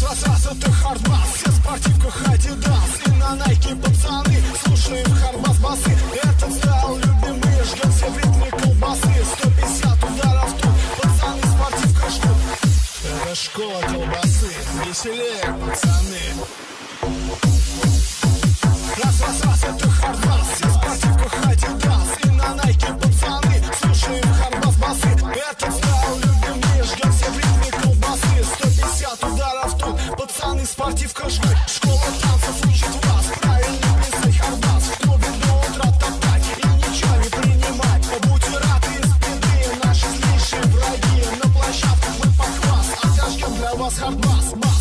Раз, это хардбас, все в спортивках Адидас. И на Найке пацаны, слушаем хардбас басы. Этот стайл любимый, ждем все в ритме колбасы. 150 ударов тут, пацаны в спортивках ждут. Это школа колбасы, веселее, пацаны. Раз, это хардбас, все в спортивках Адидас. И на Найке пацаны, слушаем хардбас басы. Этот стайл любимый, ждем все в ритме колбасы. 150 ударов тут, пацаны в спортивках ждут. Школа танцев учит вас правильно плясать хардбас. В клубе до утра топтать и ничего не принимать. Будьте рады из спины, наши злейшие враги. На площадках мы похвас, отожгем для вас хардбас.